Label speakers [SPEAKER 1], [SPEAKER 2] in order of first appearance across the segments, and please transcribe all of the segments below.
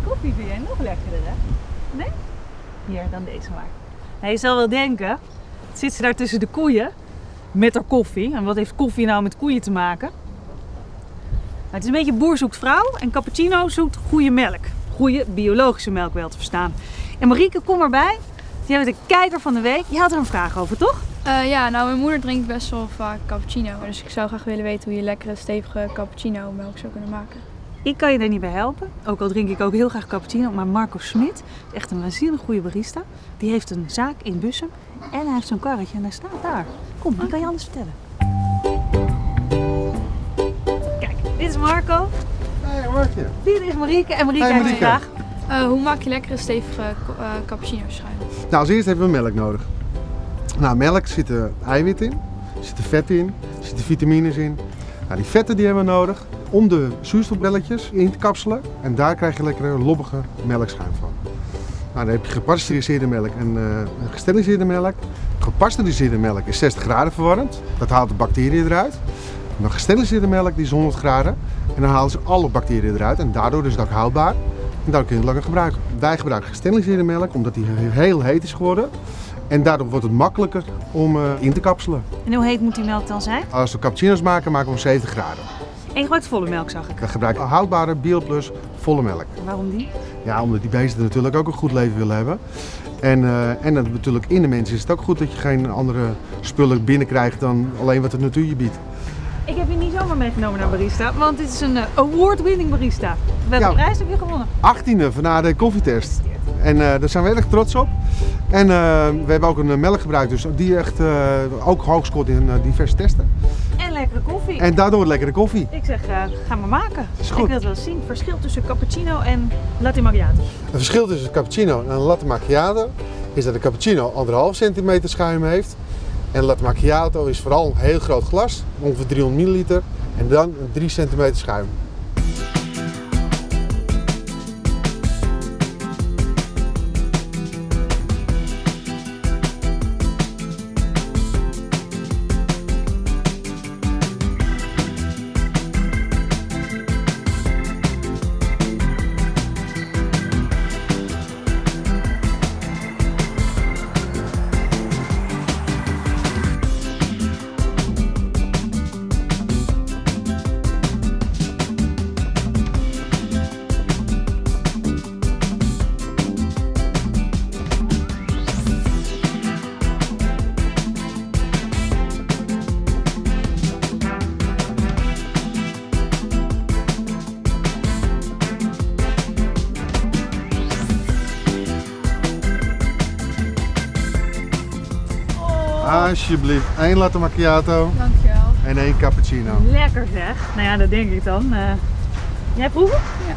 [SPEAKER 1] koffie vind jij nog lekkerder, hè? Nee? Hier, dan deze maar. Nou, je zal wel denken, zit ze daar tussen de koeien met haar koffie. En wat heeft koffie nou met koeien te maken? Maar het is een beetje boer zoekt vrouw en cappuccino zoekt goede melk. Goede biologische melk wel te verstaan. En Marieke, kom erbij. Jij bent de kijker van de week. Je had er een vraag over, toch?
[SPEAKER 2] Ja, nou mijn moeder drinkt best wel vaak cappuccino. Dus ik zou graag willen weten hoe je lekkere, stevige cappuccino melk zou kunnen maken.
[SPEAKER 1] Ik kan je daar niet bij helpen. Ook al drink ik ook heel graag cappuccino. Maar Marco Smit is echt een waanzinnig goede barista. Die heeft een zaak in Bussum. En hij heeft zo'n karretje en hij staat daar. Kom, die kan je alles vertellen. Kijk, dit is Marco.
[SPEAKER 3] Hey, Markje.
[SPEAKER 1] Dit is Marieke. En Marieke
[SPEAKER 3] Hey,
[SPEAKER 1] heeft een
[SPEAKER 3] Marieke.
[SPEAKER 1] vraag.
[SPEAKER 2] Hoe maak je lekkere, stevige cappuccino schuim?
[SPEAKER 3] Nou, als eerst hebben we melk nodig. Nou, melk zit er eiwit in, er zitten vetten in, er zitten vitamines in. Nou, die vetten die hebben we nodig om de zuurstofbelletjes in te kapselen. En daar krijg je lekkere, lobbige melkschuim van. Nou, dan heb je gepasteuriseerde melk en gesteriliseerde melk. Gepasteuriseerde melk is 60 graden verwarmd. Dat haalt de bacteriën eruit. Maar gesteriliseerde melk die is 100 graden. En dan halen ze alle bacteriën eruit. En daardoor is het ook houdbaar. En daardoor kun je het langer gebruiken. Wij gebruiken gesteriliseerde melk omdat die heel heet is geworden. En daardoor wordt het makkelijker om in te kapselen.
[SPEAKER 1] En hoe heet moet die melk dan zijn?
[SPEAKER 3] Als we cappuccino's maken, maken we om 70 graden.
[SPEAKER 1] En je gebruikt volle melk, zag ik.
[SPEAKER 3] We gebruiken houdbare BioPlus volle melk.
[SPEAKER 1] Waarom die?
[SPEAKER 3] Ja, omdat die beesten natuurlijk ook een goed leven willen hebben. En dat natuurlijk in de mensen is het ook goed dat je geen andere spullen binnenkrijgt dan alleen wat de natuur je biedt.
[SPEAKER 1] Ik heb je niet zomaar meegenomen naar barista, want dit is een award-winning barista. Welke prijs heb je gewonnen?
[SPEAKER 3] 18e van de koffietest. En daar zijn we erg trots op. En we hebben ook een melk gebruikt, dus die echt ook hoog scoort in diverse testen.
[SPEAKER 1] En lekkere koffie.
[SPEAKER 3] En daardoor lekkere koffie.
[SPEAKER 1] Ik zeg, ga maar maken.
[SPEAKER 3] Is goed.
[SPEAKER 1] Ik wil het wel zien. Verschil tussen cappuccino en latte macchiato.
[SPEAKER 3] Het verschil tussen een cappuccino en een latte macchiato is dat de cappuccino 1,5 centimeter schuim heeft. En een latte macchiato is vooral een heel groot glas, ongeveer 300 milliliter. En dan een 3 centimeter schuim. Alsjeblieft, 1 latte macchiato
[SPEAKER 2] Dankjewel.
[SPEAKER 3] en 1 cappuccino.
[SPEAKER 1] Lekker zeg. Nou ja, dat denk ik dan. Jij proeven?
[SPEAKER 2] Ja.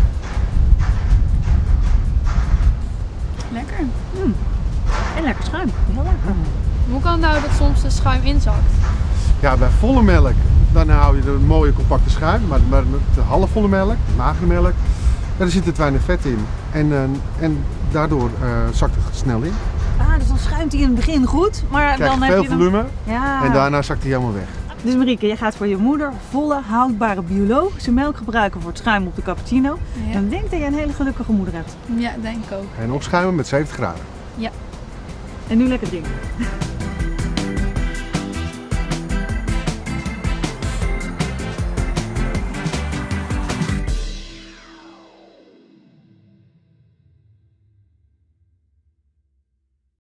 [SPEAKER 2] Lekker.
[SPEAKER 1] En lekker schuim. Heel lekker.
[SPEAKER 2] Hoe kan het nou dat soms de schuim inzakt?
[SPEAKER 3] Ja, bij volle melk dan hou je een mooie compacte schuim, maar met de halfvolle melk, magere melk, daar zit te weinig vet in. En daardoor zakt het snel in.
[SPEAKER 1] Ah, dus dan schuimt hij in het begin goed, maar
[SPEAKER 3] Krijg
[SPEAKER 1] dan
[SPEAKER 3] je
[SPEAKER 1] heb
[SPEAKER 3] veel
[SPEAKER 1] je dan...
[SPEAKER 3] volume
[SPEAKER 1] Ja.
[SPEAKER 3] en daarna zakt hij helemaal weg.
[SPEAKER 1] Dus Marieke, je gaat voor je moeder volle, houdbare biologische melk gebruiken voor het schuim op de cappuccino.
[SPEAKER 2] Ja.
[SPEAKER 1] Dan denk dat je een hele gelukkige moeder hebt.
[SPEAKER 2] Ja, denk ik ook.
[SPEAKER 3] En opschuimen met 70 graden.
[SPEAKER 2] Ja.
[SPEAKER 1] En nu lekker drinken.